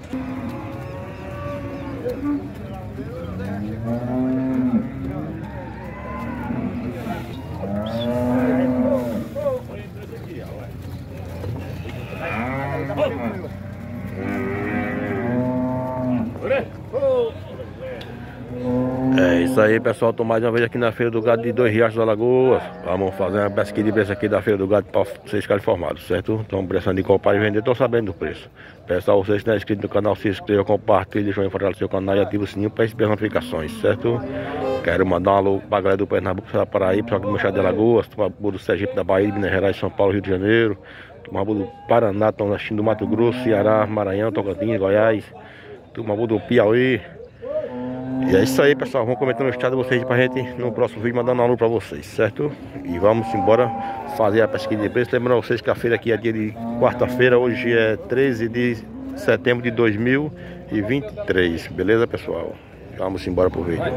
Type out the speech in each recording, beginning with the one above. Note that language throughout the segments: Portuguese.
É isso aí, pessoal. Tô mais uma vez aqui na Feira do Gado de Dois Riachos da Lagoa. Vamos fazer uma pesquisa de preço aqui da Feira do Gado para vocês ficarem informados, certo? Estão precisando de comprar e vender, estão sabendo do preço. Pessoal, vocês que não é inscrito no canal, se inscreva, compartilhe, deixa eu fortalecer o canal e ativa o sininho para receber as notificações, certo? Quero mandar um alô para a galera do Pernambuco, Paraíba, pessoal do Machado de Alagoas, do Sergipe, da Bahia, Minas Gerais, São Paulo, Rio de Janeiro, do Paraná, estão assistindo do Mato Grosso, Ceará, Maranhão, Tocantins, Goiás, do Piauí. E é isso aí, pessoal. Vamos comentando o estado de vocês pra gente no próximo vídeo, mandando um alô pra vocês, certo? E vamos embora fazer a pesquisa de preço. Lembrando vocês que a feira aqui é dia de quarta-feira. Hoje é 13 de setembro de 2023. Beleza, pessoal? Vamos embora pro vídeo.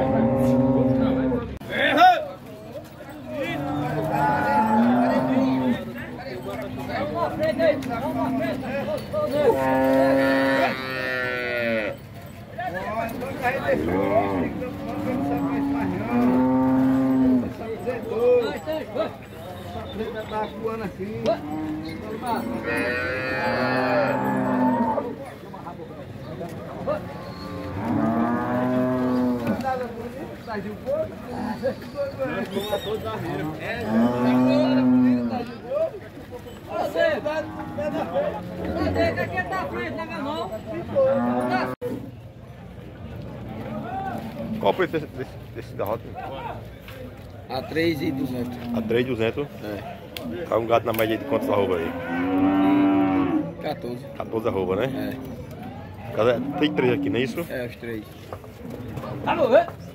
Tá voando assim. Qual o preço desse garrote? A 3.200. A 3.200? É. Tá um gato na média de quantos arroba aí? 14. 14 arroba, né? É. Tem 3 aqui, não é isso? É, os 3. Boa.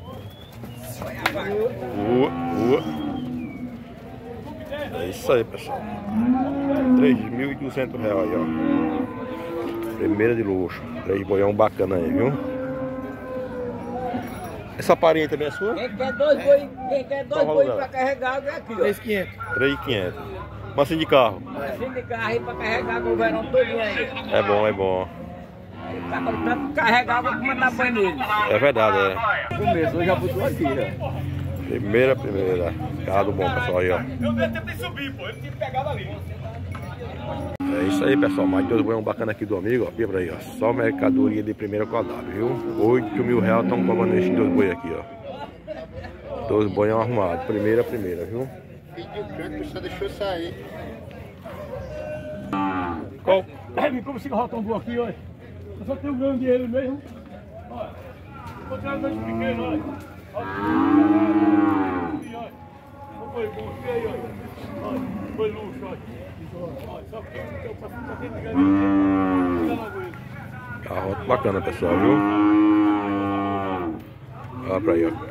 É isso aí, pessoal. R$3.200 aí, ó. Primeira de luxo. 3 boião bacana aí, viu? Essa parinha também é sua? Quem quer dois boi pra carregar, é aqui, ó. 3.500. 3.500. Massinha de carro. Massinha de carro aí pra carregar no verão todinho aí. É bom, é bom. Tanto carregar, vou mandar banho nele. É verdade, é. Começou, já botou aqui, ó. Primeira. Carro bom, pessoal, aí, ó. Eu tentei subir, pô. Eu tinha pegado ali. É isso aí, pessoal. Mais 2 boião bacana aqui do amigo, ó. Pibra aí, ó. Só mercadoria de primeira qualidade, viu? R$8.000 estão cobrando esses 2 boi aqui, ó. 2 boião arrumados. Primeira, viu? Pediu canto, só deixou sair. Qual? Como esse garrotão bom aqui, olha. Eu só tenho um grande dinheiro mesmo. Olha. Vou tirar dois pequenos, olha. Olha. Foi bom aqui aí, olha. Olha. Foi luxo, olha. Olha. Só que eu faço um pouquinho de galinha. Carrote bacana, pessoal, viu? Olha pra aí, ó.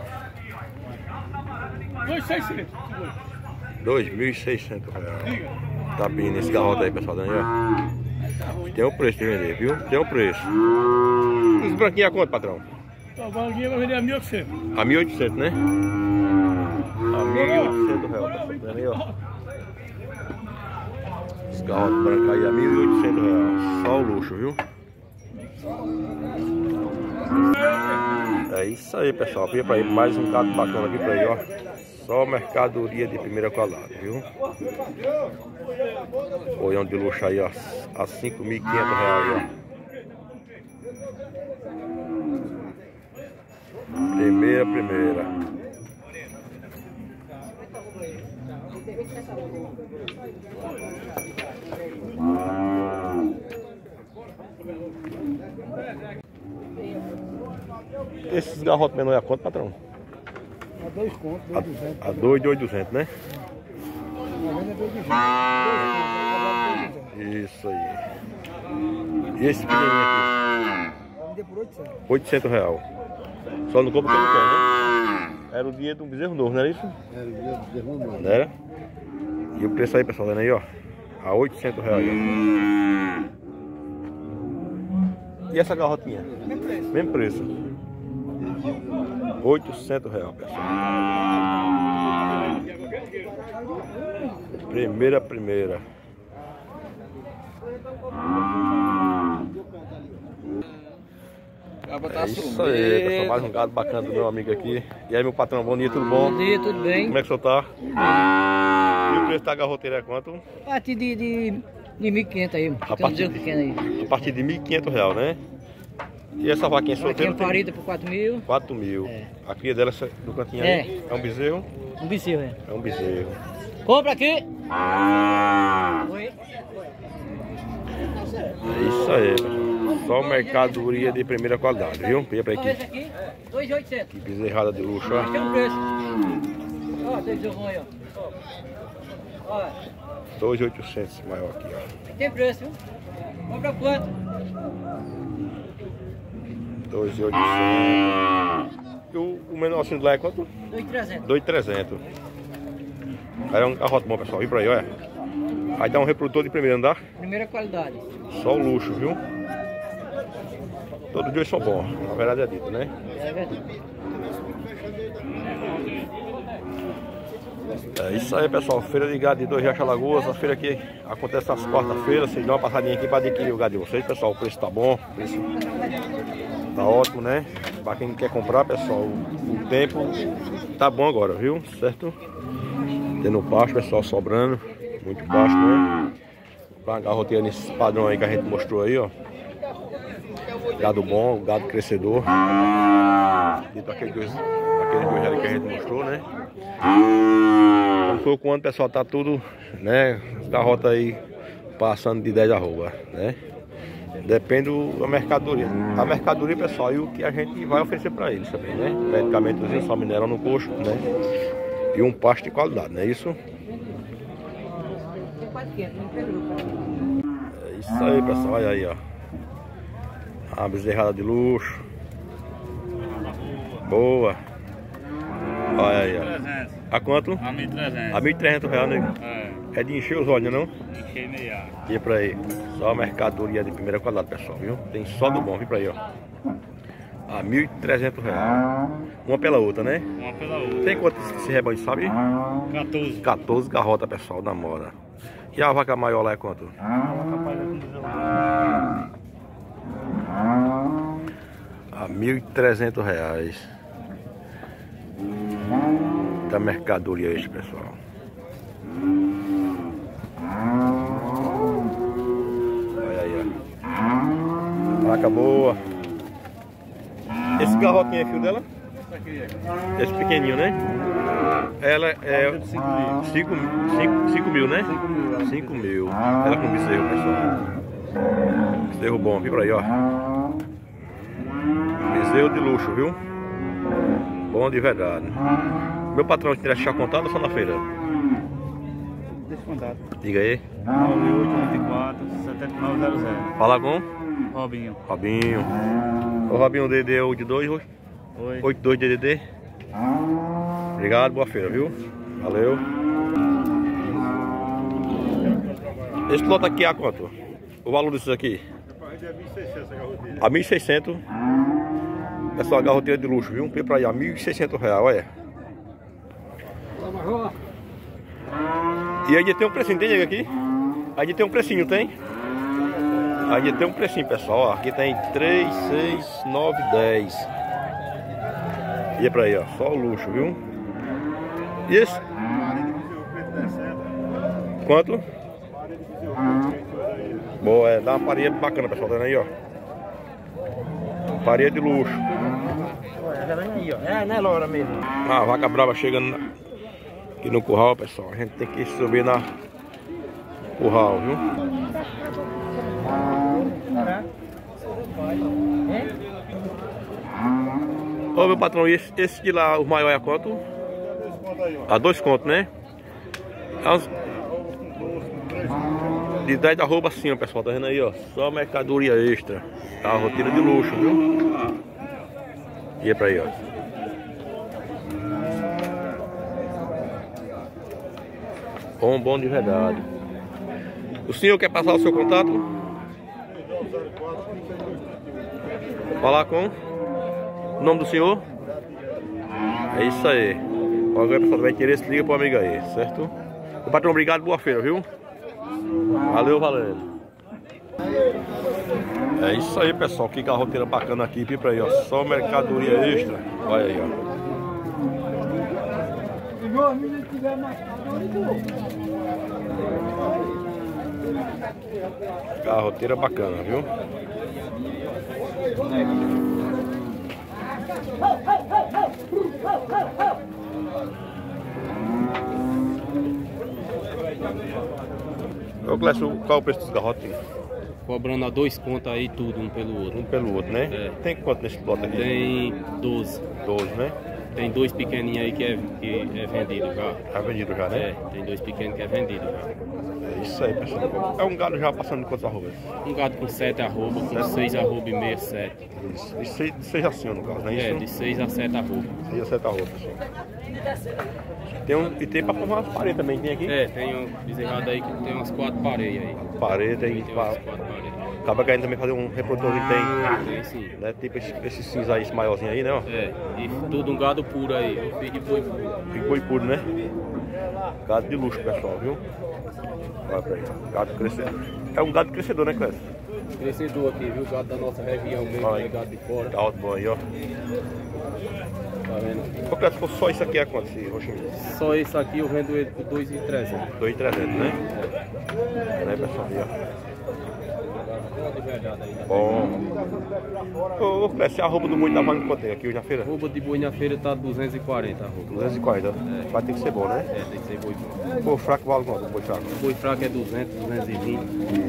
2.600. R$2.600. Tá pedindo esse garrote aí, pessoal, Daniel. Tem o preço de vender, viu? Tem o preço. Os branquinhos a quanto, patrão? A banguinha vai vender a 1.800. A 1.800, né? A R$1.800, pessoal. Daniel. Esse garrote branco aí a R$1.800. Só o luxo, viu? É isso aí, pessoal. Vem pra aí mais um gato bacana aqui pra aí, ó. Só mercadoria de primeira qualidade, viu? Boião de luxo aí, ó. A R$5.500, ó. Primeira. Esses garrotes menor é a quanto, patrão? A 2 contos, 2.200. A 2.200, né? Isso aí. E esse pequenininho aqui? Vender por 800. R$800. Só não compra quem não quer, né? Era o dinheiro de um bezerro novo, não era isso? Era o dia do bezerro novo. Não era? E o preço aí, pessoal, vendo aí, ó. A R$800, ó. E essa garrotinha? Mesmo preço. R$800, pessoal. Primeira. botar isso aí, pessoal, mais um gado bacana do meu amigo aqui. E aí, meu patrão, bom dia, tudo bom? Bom dia, tudo bem? Como é que o senhor tá? E o preço da garroteira é quanto? A partir de 1.500 aí, pequeno aí. A partir de R$1.500, né? E essa vaquinha solteira? Vaquinha parida por 4.000. 4.000. É. A cria dela do cantinho aí é um bezerro? Um bezerro, é. É um bezerro. Compra aqui! Oi? É isso aí, pessoal. Só mercadoria de primeira qualidade, viu? Pia pra Olha esse aqui. aqui, 2.800. Que bezerrada de luxo, ó. Tem um preço. Ó, tem bezerro aí, ó. Olha, 2.800 maior aqui, ó. tem preço, viu? Compra quanto? 2.800. E o menorzinho de lá é quanto? 2.300. 2.300. Aí é um carrote bom, pessoal. Vem pra aí, olha. Aí dá um reprodutor de primeiro andar. Primeira qualidade. Só o luxo, viu? Todos os dias são bons, na verdade é dito, né? É verdade. É isso aí, pessoal. Feira de gado de 2 Riachos Alagoas. A feira aqui acontece às quarta-feiras. Vocês dão uma passadinha aqui para adquirir o gado de vocês, pessoal. O preço tá bom, o preço tá ótimo, né? Para quem quer comprar, pessoal, o tempo tá bom agora, viu? Certo? Tendo pasto, pessoal, sobrando. Muito baixo, né? Pra uma garroteira nesse padrão aí que a gente mostrou aí, ó. Gado bom, gado crescedor. Dito aqueles dois ali que a gente mostrou, né? Quando for quando, pessoal, tá tudo, né? Garrota aí passando de 10 arroba, né? Depende da mercadoria. A mercadoria, pessoal, e o que a gente vai oferecer pra eles também, né? Medicamentozinho, só mineral no coxo, né? E um pasto de qualidade, não é isso? É isso aí, pessoal, olha aí, ó. A bezerrada de luxo. Boa. Olha aí, ó. A quanto? A 1.300. A R$1.300, né? É de encher os olhos, não? Enchei meia. E pra aí. Só mercadoria de primeira qualidade, pessoal, viu? Tem só do bom, vem pra aí, ó. A R$1.300. Uma pela outra, né? Uma pela outra. Tem quanto esse rebanho, sabe? 14. 14 garrotas, pessoal, da mora. E a vaca maior lá é quanto? A R$1.300. Da mercadoria este, pessoal. Olha aí, ó. Vaca boa. Esse garrotinho é fio dela? Esse pequenininho, né? Ela é 5 mil, né? 5 mil. Ela com bezerro, pessoal. Bezerro bom, viu por aí, ó. Bezerro de luxo, viu? Bom de verdade. Meu patrão tira chá contado ou só na feira? Descontado. Diga aí. 9894 7900. Fala com? Robinho. Robinho. O Robinho DD é o de 2 hoje? Oi. 82 DDD. Obrigado, boa feira, viu? Valeu. Esse lote aqui é a quanto? O valor desses aqui? A 1.600. Essa é uma garroteira de luxo, viu? Um pé pra aí, a R$1.600, olha. E aí tem um precinho, tem nego aqui? Aí tem um precinho, tem? Aí tem um precinho, pessoal, ó. Aqui tem 3, 6, 9, 10. E é pra aí, ó. Só o luxo, viu? E esse? Quanto? Boa, é, dá uma parede bacana, pessoal, tá vendo aí, ó. Parede de luxo. É, né, Laura mesmo? A vaca brava chegando aqui no curral, pessoal. A gente tem que subir na curral, viu? Ô, meu patrão, e esse de lá, o maior é a quanto? A 2 contos, né? É uns... De 10 arroba assim, ó, pessoal, tá vendo aí, ó. Só mercadoria extra. Tá, rotina de luxo, viu? E é pra aí, ó. Bom de verdade. O senhor quer passar o seu contato? Falar com o nome do senhor? É isso aí. Qualquer pessoa tiver interesse, liga pro amigo aí, certo? O patrão, obrigado, boa feira, viu? Valeu, valeu. É isso aí, pessoal. Que garroteira bacana aqui, Pipa aí, ó. Só mercadoria extra. Olha aí, ó. Garroteira bacana, viu? Ô Clécio, qual é o preço dos garrotes? Cobrando a 2 contas aí tudo, um pelo outro. Um pelo outro, né? É. Tem quanto nesse lote aqui? Tem 12. 12, né? Tem 2 pequeninhos aí que é vendido já. Tá vendido já, né? É, tem 2 pequenos que é vendido já. É isso aí, pessoal. É um gado já passando de quantos arrobas? Um gado com 7 arroba, com 6 arroba e meio, 7. Isso. De 6 a 5 no caso, não é É, isso? de 6 a 7 arroba. 6 a 7 arrobas, pessoal. E tem pra formar umas paredes também, tem aqui? É, tem um bezerrado aí que tem umas 4 pareias aí. Parede, tem Tem pra... umas 4 pareias. Acaba querendo também fazer um reprodutor que tem, Tem sim. né? Tipo esse cinza aí, esse maiorzinho aí, né? Ó. É, e tudo um gado puro aí, um filho de boi puro. Fica boi puro, né? Gado de luxo, pessoal, viu? Olha pra aí. Gado crescedor. É um gado crescedor, né, Clécio? Crescedor aqui, viu? Gado da nossa região mesmo, Olha é aí. gado de fora. Tá alto bom aí, ó. Tá vendo? Ô, Clécio, se for só isso aqui é quanto, esse roxinho? Só esse aqui eu vendo ele por 2.300. 2.300, né? Olha aí, pessoal, aí, ó. De verdade aí. Bom. Ô, Clécio, a roupa do boi tá valendo quanto tem aqui hoje na feira? Rouba de boi na feira tá 240 a roupa. 240. Vai ter que ser bom, né? É, tem que ser boi bom. Boi fraco vale quanto? Boi fraco. Boi fraco é 200, 220.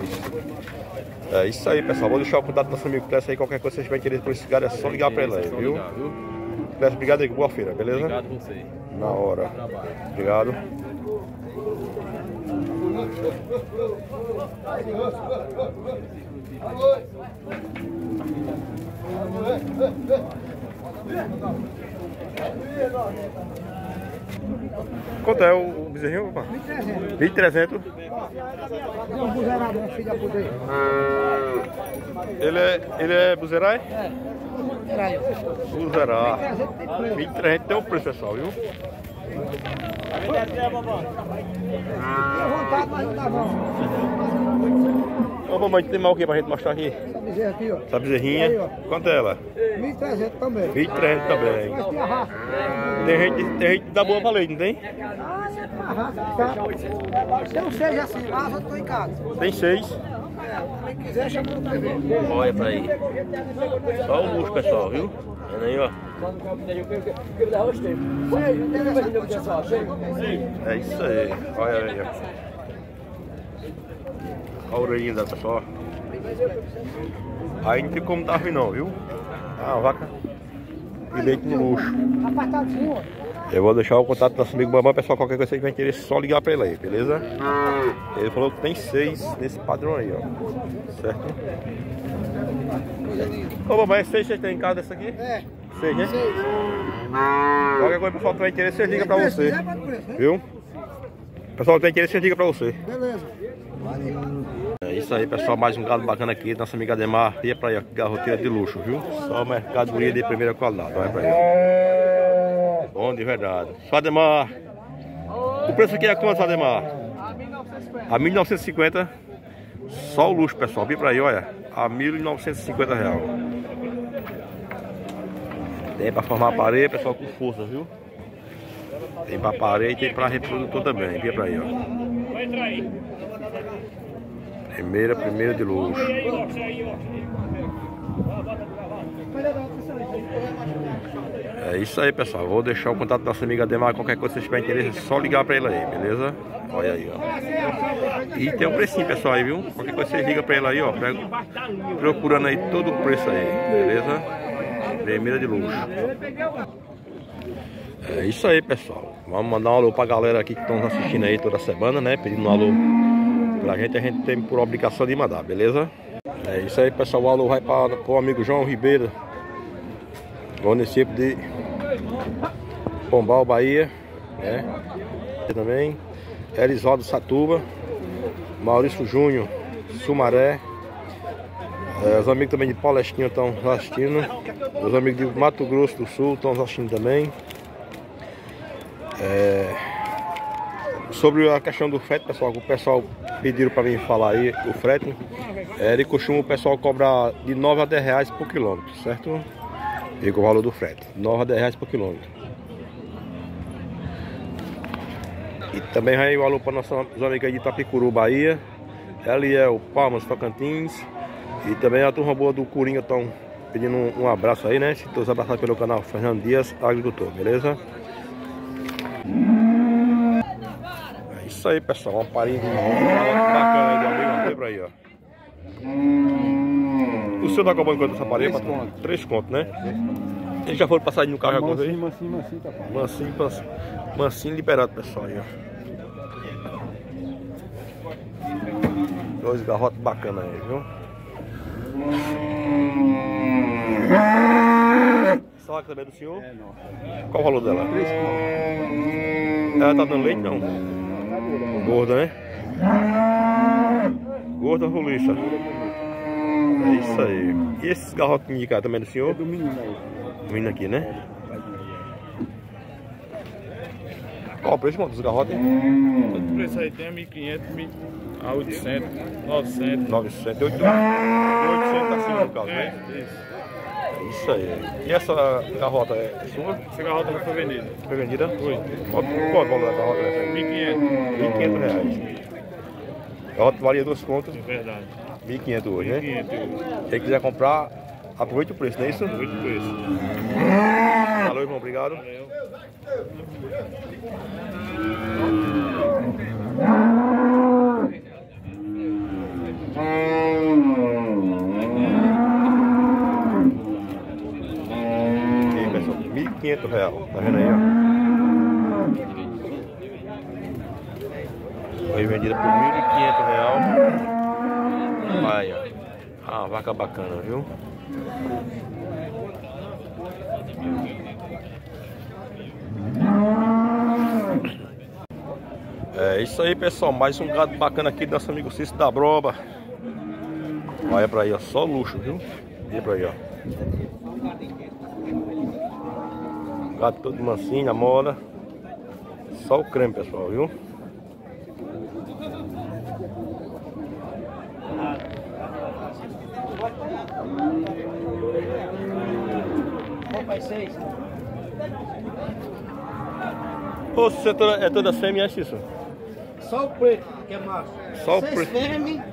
É isso aí, pessoal. Vou deixar o contato do nosso amigo Clécio aí. Qualquer coisa que vocês tiverem interesse por esse cara, é só ligar pra ele aí, Só viu? ligar, viu? Clécio, obrigado aí. Boa feira, beleza? Obrigado a você. Na hora. Trabalho. Obrigado. Quanto é o bezerrinho, opa? 1.300. Ele é buzerai? É. Buzerá. 1.300 tem o preço, pessoal, viu? Ô, mamãe, tem mal o que pra gente mostrar aqui? Essa bezerra aqui, ó. Essa bezerrinha, Aí, ó. quanto é ela? 1.300 também. 1.300 também. Mas tem a raça. Tem gente da boa pra leite, não tem? Ah, a raça. Tá. Tem um 6 assim, mas eu tô em casa. Tem 6. Quem quiser, chama no TV. Olha pra aí. Só o luxo, pessoal, viu? Olha aí, ó. É isso aí. Olha aí, ó. Olha a orelhinha da pessoal. Aí não tem como dar ruim não, viu? Ah, vaca e leite no luxo. Apartadinho, ó. Eu vou deixar o contato do nosso amigo Bambam, pessoal. Qualquer coisa que tiver interesse, é só ligar pra ele aí, beleza? Ele falou que tem 6 nesse padrão aí, ó. Certo? Ô, Bambam, é 6 que você tem em casa dessa aqui? É. 6, né? Qualquer coisa, pessoal, que tiver interesse, você liga pra você. Viu? Pessoal, que tem interesse, você liga pra você. Beleza. É isso aí, pessoal. Mais um gado bacana aqui. Nossa amiga Ademar. Ia pra aí, ó. Garroteira de luxo, viu? Só mercadoria de primeira qualidade. Vai pra aí, ó. Bom de verdade. Só Ademar. O preço aqui é quanto, Ademar? A 1.950. Só o luxo, pessoal. Vem pra aí, olha. A 1.950 real. Tem pra formar a parede, pessoal, com força, viu? Tem pra parede e tem pra reprodutor também. Vem pra aí, ó. Primeira de luxo. É isso aí, pessoal. Vou deixar o contato da nossa amiga Ademar. Qualquer coisa que vocês tiverem interesse, é só ligar pra ele aí, beleza? Olha aí, ó. E tem um precinho, pessoal, aí, viu? Qualquer coisa vocês ligam pra ele aí, ó. Procurando aí todo o preço aí, beleza? Primeira de luxo. É isso aí, pessoal. Vamos mandar um alô pra galera aqui que estão nos assistindo aí toda semana, né? Pedindo um alô pra gente, a gente tem por obrigação de mandar, beleza? É isso aí, pessoal. O alô vai para o amigo João Ribeiro, do município de Pombal, Bahia, né? E também Elisvaldo Satuba, Maurício Júnior, Sumaré. Os amigos também de Palestina estão assistindo. Os amigos de Mato Grosso do Sul estão assistindo também. Sobre a questão do frete, pessoal, o pessoal pediram para mim falar aí o frete. Ele costuma o pessoal cobrar de 9 a 10 reais por quilômetro, certo? Fica o valor do frete, 9 a 10 reais por quilômetro. E também vai o alô para nossos amigos aí de Itapicuru, Bahia. Ali é o Palmas, Tocantins. E também a turma boa do Coringa estão pedindo um abraço aí, né? Se todos abraçados pelo canal Fernando Dias, agricultor, beleza? É isso aí, pessoal. Uma parinha bacana aí do amigo André aí, ó. O senhor tá cobrando quanto essa parede? 3 contos, né? Eles já foram passadinho no carro já com aí? Mansinho, tá bom. Mansinho liberado, pessoal aí, ó. Dois garrotes bacanas aí, viu? Essa vaca também é do senhor? É, não. Qual o valor dela? 3 contos. Ela tá dando leite, não? Gorda, né? Gorda roliça. É isso aí. E esses garrotinhos de cá também é do senhor? É do menino aí. O menino aqui, né? Qual o preço, mano, dos garrotes? O preço aí tem 1.500 a 800, 900. 900, 800 acima no caso, né? Isso aí. E essa garrota é sua? Essa garrota já foi vendida. Foi vendida? Foi. Qual o valor da garrota? 1.500. R$1.500. A garrota valia 2 contos. É verdade. 1.500 hoje, né? 1.500. Quem quiser comprar, aproveita o preço, não é isso? Muito preço. Valeu, irmão, obrigado. Valeu. E aí, pessoal, R$1.500, tá vendo aí, ó? Foi vendida por R$1.500. Aí, ó. Ah, vaca bacana, viu? É isso aí, pessoal. Mais um gado bacana aqui do nosso amigo Cício da Broba. Olha pra aí, ó. Só luxo, viu? Olha pra aí, ó. Gado todo mansinho, na moda. Só o creme, pessoal, viu? Ô, você é toda fêmea, é isso? Só o preto, que é macho. Só o 6 preto. fêmeas.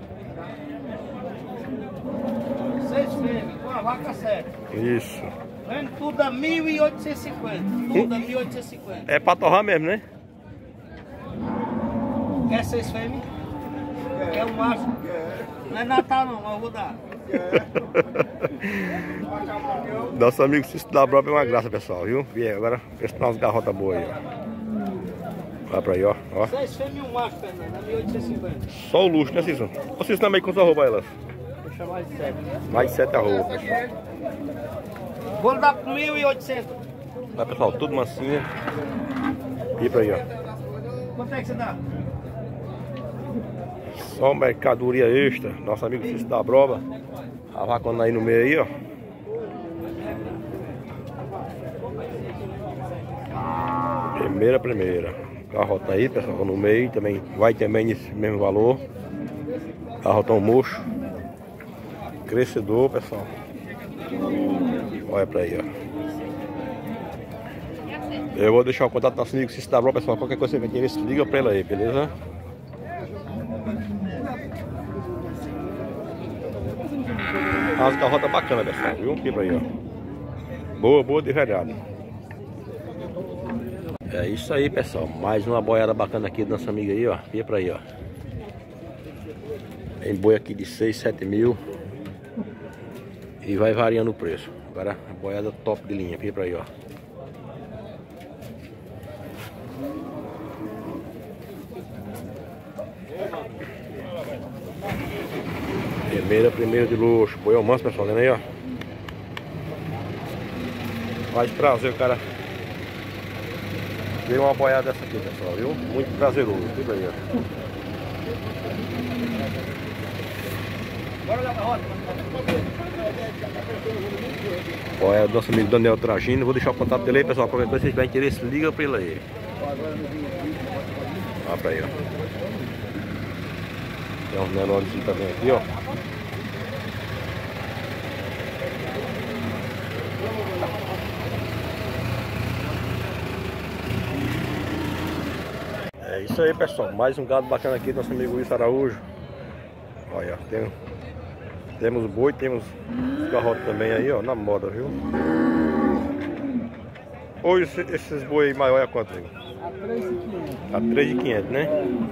6 fêmeas, com a vaca certa. Isso. Vendo tudo a 1.850. Tudo a 1.850. É pra torrar mesmo, né? Quer 6 fêmeas? Quer um macho? Não é Natal não, mas eu vou dar. Nosso amigo Cício da Broba é uma graça, pessoal, viu? E agora, esse umas garrotas boas aí, ó. Olha pra aí, ó. 6 fêmeas e um macho, Fernando, a 1.850. Só o luxo, né, Cício? Ô, Cício, também quanto arroba elas? Vou chamar de 7. Mais 7 arroba, pessoal. Vou dar por 1.800. Olha, pessoal, tudo mansinha. E pra aí, ó. Quanto é que você dá? Só mercadoria extra. Nosso amigo Cício da Broba. A vacona aí no meio aí, ó. Primeira. Garrota aí, pessoal, no meio. Também vai também nesse mesmo valor. Garrotão murcho. Crescedor, pessoal. Olha pra aí, ó. Eu vou deixar o contato do nosso amigo Cício da Broba, pessoal. Qualquer coisa que você queira, liga pra ele aí, beleza? As garrotas bacanas, pessoal, viu? Aqui pra aí, ó. Boa de verdade. É isso aí, pessoal. Mais uma boiada bacana aqui do nosso amigo aí, ó. Aqui pra aí, ó. Tem boi aqui de 6, 7 mil. E vai variando o preço. Agora a boiada top de linha. Aqui pra aí, ó. Primeira de luxo. Boi ao manso, pessoal, vendo aí, ó. Faz prazer, o cara ver uma boiada dessa aqui, pessoal, viu? Muito prazeroso, tudo aí, ó. Boiada do nosso amigo Daniel Tragino. Vou deixar o contato dele aí, pessoal. Qualquer coisa, se tiver interesse, liga pra ele aí. Olha pra aí, ó. Tem uns melões também aqui, ó. É isso aí, pessoal. Mais um gado bacana aqui do nosso amigo Wilson Araújo. Olha, temos boi, temos garrote também aí, ó, na moda, viu? Hoje esses boi maior é quanto, amigo? A 3.500, né?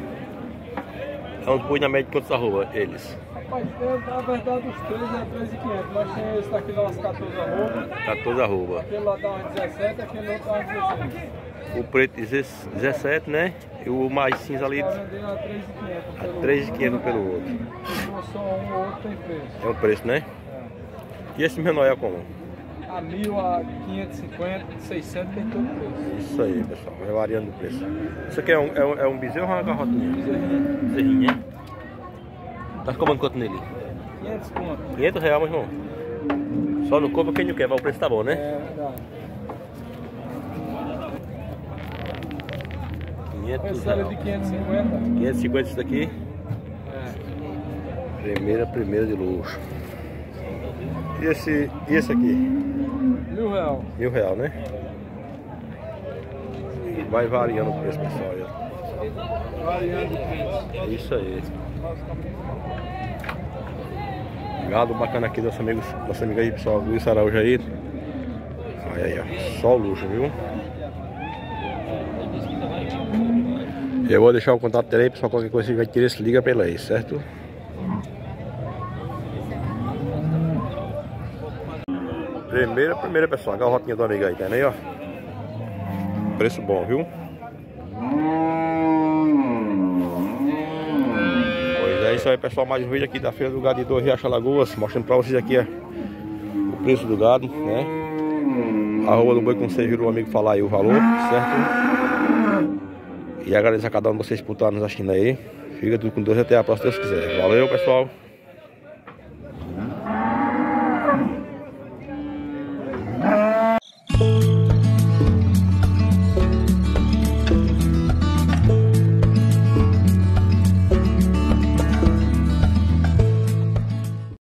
É uns boi na média de quantos arroba eles? Rapaz, na verdade os três é 3.500, mas tem esse daqui dá umas 14 arroba. 14 arroba. Aquele lá dá umas 17, aquele outro dá umas 16. O preto 17, né? E o mais cinza ali Tá vendendo a 3.500 a 3.500 pelo outro. Não só um ou outro tem preço. É um preço, né? E esse menor é como? A 1.000, a 550, 600 tem todo preço. Isso aí, pessoal. Vai variando o preço. Isso aqui é um bezerro ou uma garrotinha? Bezerrinho, né? Tá cobrando quanto nele? 500 conto. 500 reais, meu irmão. Só no corpo quem não quer, mas o preço tá bom, né? É verdade. 500 Esse era de reais. 550. 550 isso daqui. É. Primeira de luxo. E esse aqui? R$1.000. R$1.000, né? Vai variando o preço, pessoal. Variando o preço. É isso aí. Gado bacana aqui, nosso amigo aí, pessoal. Luiz Araújo aí. Olha aí, ó. Só o luxo, viu? Eu vou deixar o contato dele aí, pessoal. Qualquer coisa que vai querer, se liga pra ele aí, certo? Primeira, pessoal. A garrotinha do amigo aí, tá aí, ó. Preço bom, viu? Pois é isso aí, pessoal. Mais um vídeo aqui da Feira do Gado de 2 Riachos Alagoas. Mostrando pra vocês aqui o preço do gado, né? A arroba do boi, como vocês viram o amigo falar aí o valor, certo? E agradeço a cada um de vocês por estar nos assistindo aí. Fica tudo com Deus, até a próxima, se Deus quiser. Valeu, pessoal.